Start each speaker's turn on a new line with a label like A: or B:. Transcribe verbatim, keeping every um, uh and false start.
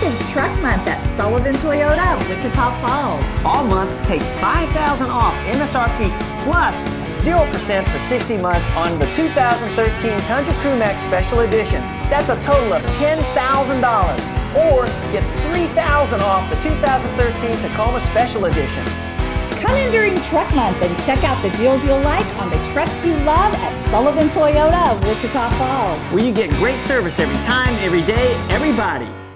A: is Truck Month at Sullivan Toyota, Wichita Falls.
B: All month, take five thousand dollars off M S R P plus zero percent for sixty months on the two thousand thirteen Tundra Crewmax Special Edition. That's a total of ten thousand dollars. Or get three thousand dollars off the two thousand thirteen Tacoma Special Edition.
A: Come in during Truck Month and check out the deals you'll like on the trucks you love at Sullivan Toyota of Wichita Falls.
B: Where you get great service every time, every day, everybody.